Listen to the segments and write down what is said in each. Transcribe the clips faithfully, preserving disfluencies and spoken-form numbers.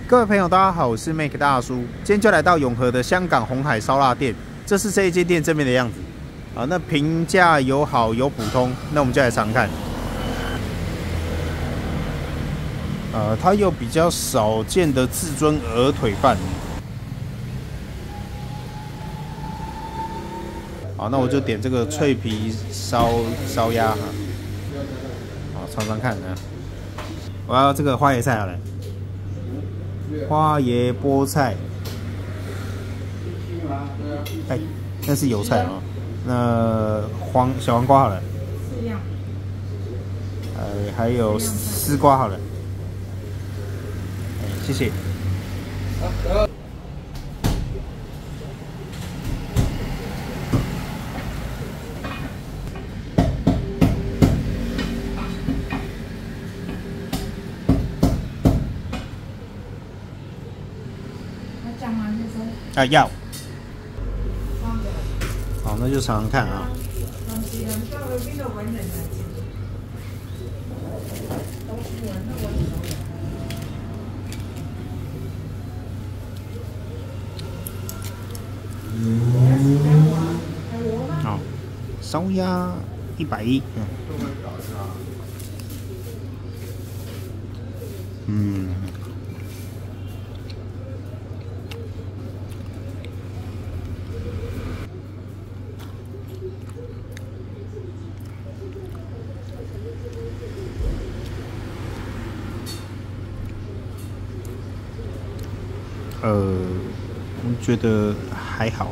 各位朋友，大家好，我是 Make 大叔，今天就来到永和的香港红海烧腊店，这是这一间店正面的样子。啊，那评价有好有普通，那我们就来尝看。呃，它有比较少见的至尊鹅腿饭。好，那我就点这个脆皮烧烧鸭哈。好，尝尝看呢。我要这个花椰菜好了。 花椰菠菜，哎，那是油菜哦。那黄小黄瓜好了，四样。呃，还有丝瓜好了。哎，谢谢。啊，要。好，那就尝尝看啊。好，烧鸭一百一。嗯。 呃，我觉得还好。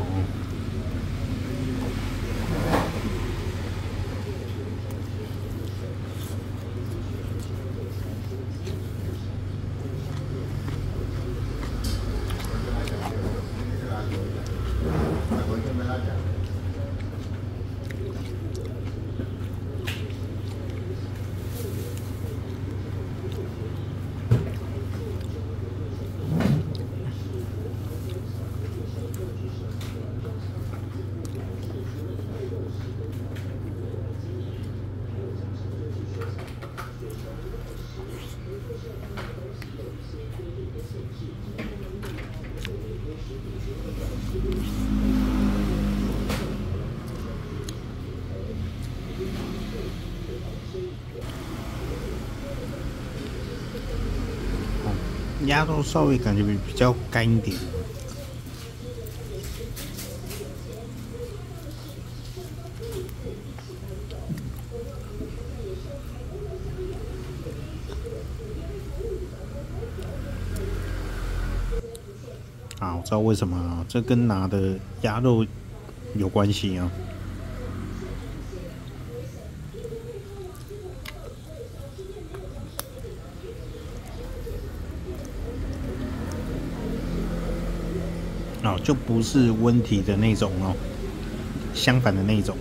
鸭肉稍微感觉比比较干一点。啊，我知道为什么啊，这跟拿的鸭肉有关系啊。 哦，就不是温体的那种哦，相反的那种。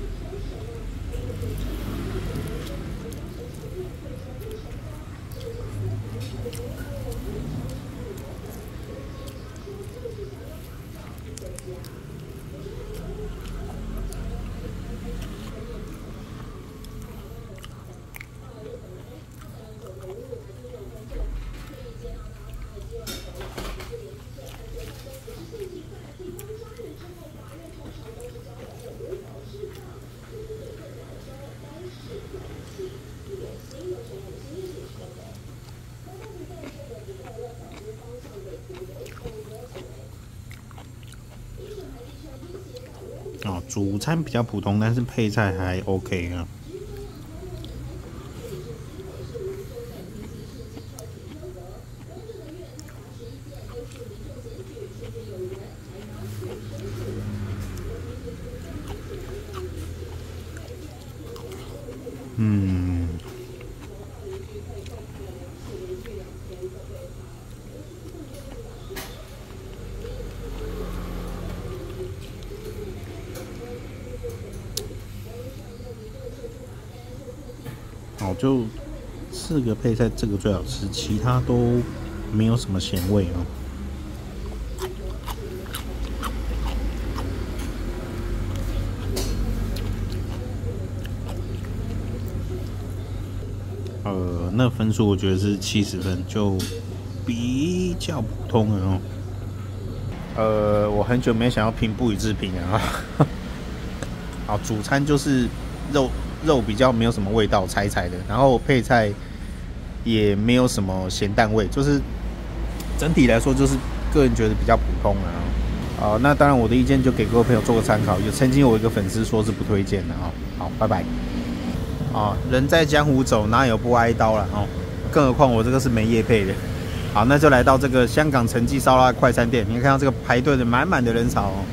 哦，主餐比较普通，但是配菜还 OK 啊。嗯。 哦，就四个配菜，这个最好吃，其他都没有什么咸味哦。呃，那分数我觉得是七十分，就比较普通的哦。呃，我很久没想要拼不予置评了啊。好，主餐就是肉肉比较没有什么味道，柴柴的，然后配菜也没有什么咸淡味，就是整体来说就是个人觉得比较普通啊。好，那当然我的意见就给各位朋友做个参考。有曾经有一个粉丝说是不推荐的啊。好，拜拜。啊，人在江湖走，哪有不挨刀了哦？更何况我这个是没业配的。好，那就来到这个香港陈记烧腊快餐店，你可以看到这个排队的满满的人潮哦。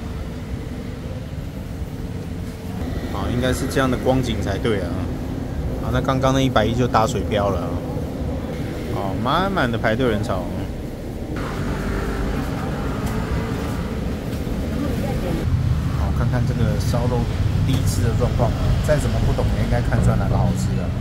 好，应该是这样的光景才对啊。好，那刚刚那一百一就打水漂了啊。哦，满满的排队人潮。好，看看这个烧肉第一次的状况，再怎么不懂也应该看出来哪个好吃啊。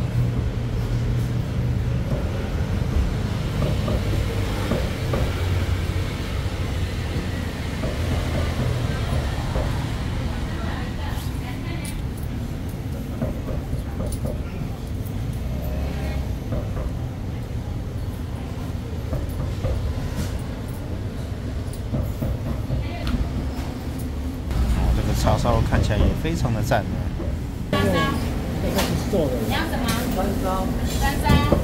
叉烧看起来也非常的赞呢。 这个是做的。 你要什么？ 三烧。 三烧。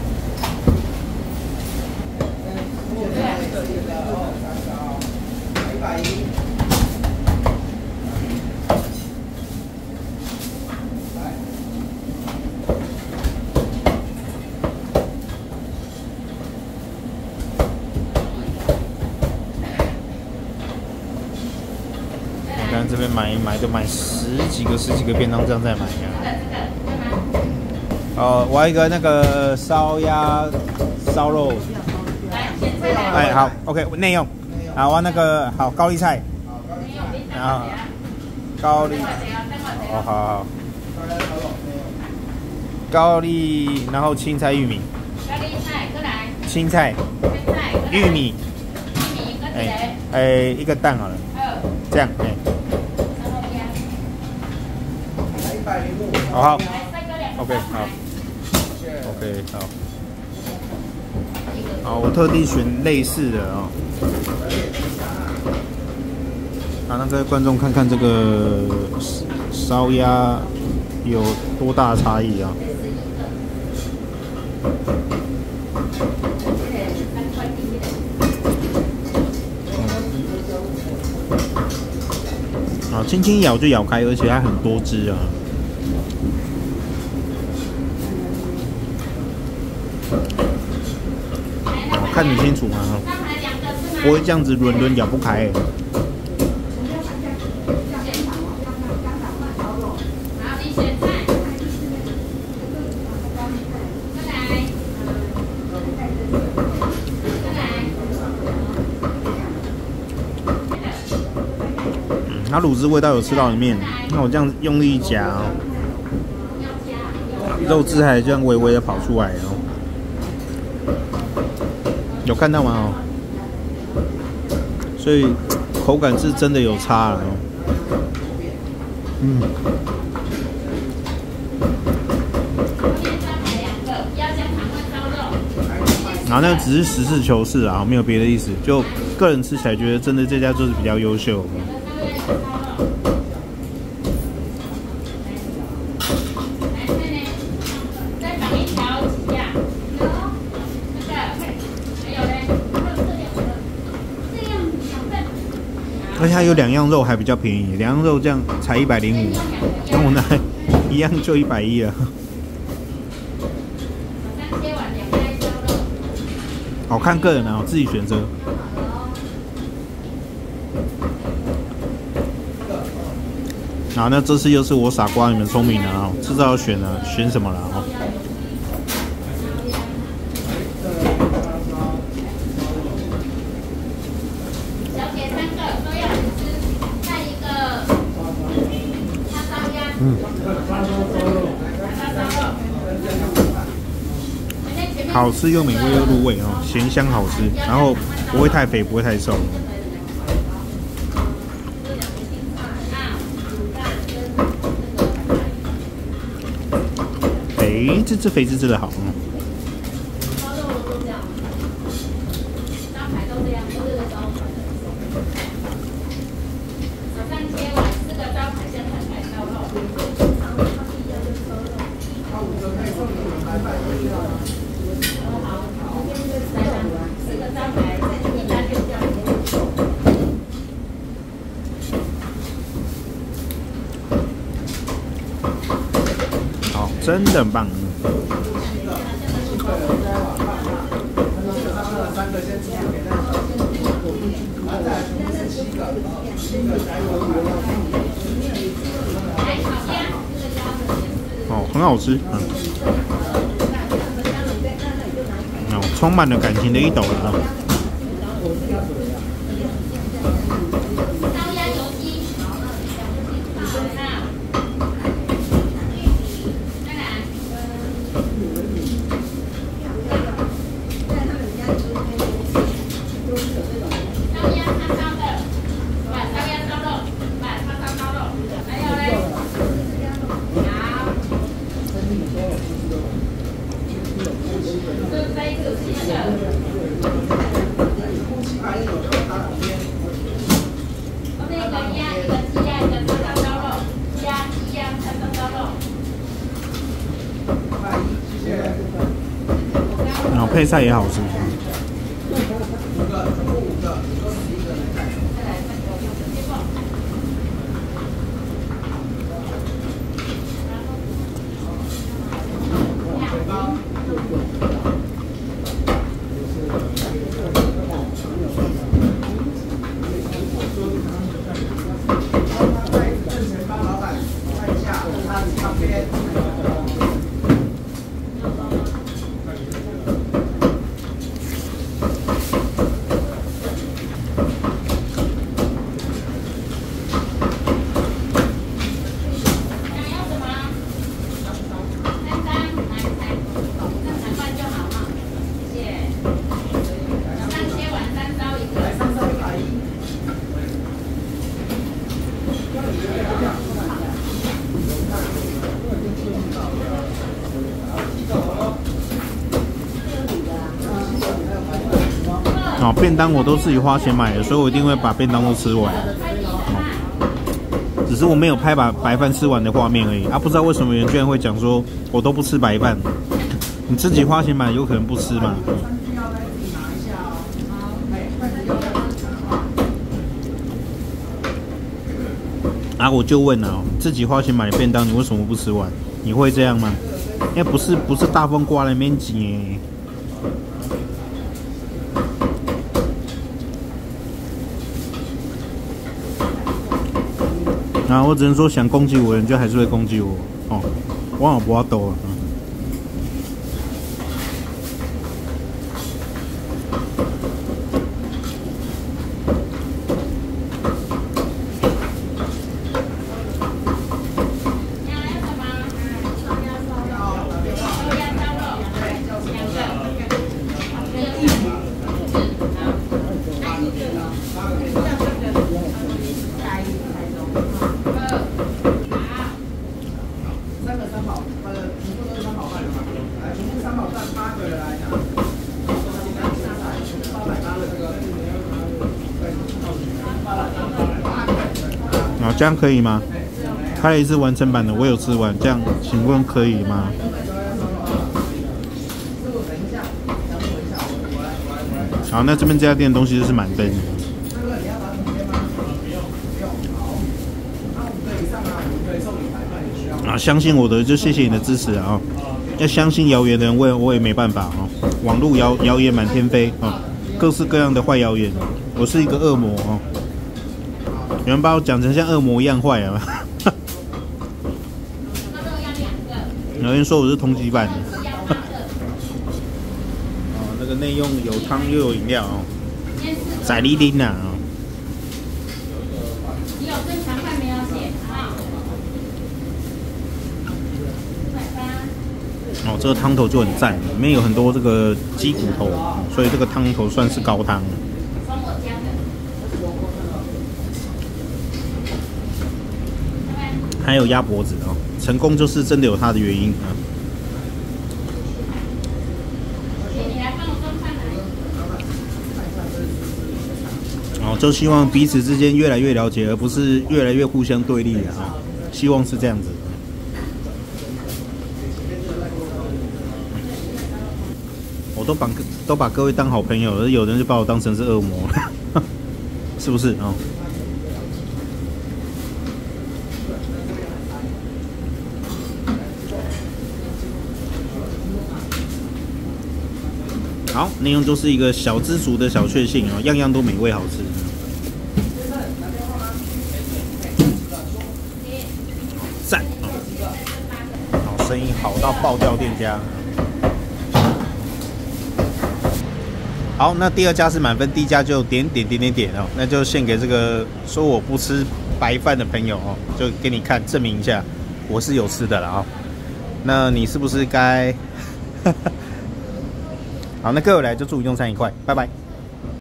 一百一。 这边买一买就买十几个、十几个便当这样再买呀。哦，我要一个那个烧鸭、烧肉。哎，好 ，OK， 内用。好，我要那个好高丽菜。然后高丽，哦，好好。高丽，然后青菜、玉米。 高丽菜，过来。青菜。 菜。 玉米。 玉米一个哎哎，一个蛋好了。这样，哎。好好 ，OK， 好 ，OK， 好，好，我特地选类似的哦。好，让各位观众看看这个烧鸭有多大的差异啊！啊，轻轻咬就咬开，而且它很多汁啊。看得清楚吗？不会这样子轮轮咬不开、欸。嗯，它卤汁味道有吃到里面，那我这样用力一夹哦，肉汁还这样微微的跑出来哦。有看到吗？哦，所以口感是真的有差了哦。嗯。然后那个只是实事求是啊，没有别的意思。就个人吃起来觉得真的这家就是比较优秀。而且它有两样肉还比较便宜，两样肉这样才一百零五，跟我那一样就一百一了。好看个人啊，自己选择。啊，那这次又是我傻瓜，你们聪明了啊，知道要选了，选什么了啊？嗯，好吃又美味又入味哦，咸香好吃，然后不会太肥，不会太瘦。肥滋滋，肥滋滋的好。 真的很棒。哦，很好吃，嗯，哦，充满了感情的一斗了啊。然后配菜也好吃。哦，便当我都自己花钱买的，所以我一定会把便当都吃完。哦，只是我没有拍把白饭吃完的画面而已啊！不知道为什么有人居然会讲说我都不吃白饭，你自己花钱买有可能不吃嘛？啊，我就问啊，自己花钱买的便当，你为什么不吃完？你会这样吗？因为不是不是大风刮来面挤。啊，我只能说，想攻击我的人就还是会攻击我哦，我好不要抖了。哦，这样可以吗？开了一次完成版的，我有吃完，这样请问可以吗？好，那这边这家店的东西就是满灯的。啊，相信我的就谢谢你的支持啊！要相信谣言的人，我也我也没办法啊。网络谣谣言满天飞啊，各式各样的坏谣言，我是一个恶魔啊。有人把我讲成像恶魔一样坏啊！有人说我是通缉犯。哦，那个内用有汤又有饮料哦，仔哩丁呐哦。 你有正常饭没有写啊？五百八。 哦，这个汤头就很赞，里面有很多这个鸡骨头，所以这个汤头算是高汤。还有鸭脖子哦，成功就是真的有它的原因啊。哦，就希望彼此之间越来越了解，而不是越来越互相对立的啊。希望是这样子。我都把都把各位当好朋友，而有人就把我当成是恶魔，是不是啊？哦， 好，内容就是一个小知足的小确幸哦，样样都美味好吃。赞哦！好，生意好到爆掉店家。好，那第二家是满分，第一家就点点点点点哦，那就献给这个说我不吃白饭的朋友哦，就给你看证明一下我是有吃的了啊、哦。那你是不是该？好，那各位来就祝用餐愉快，拜拜。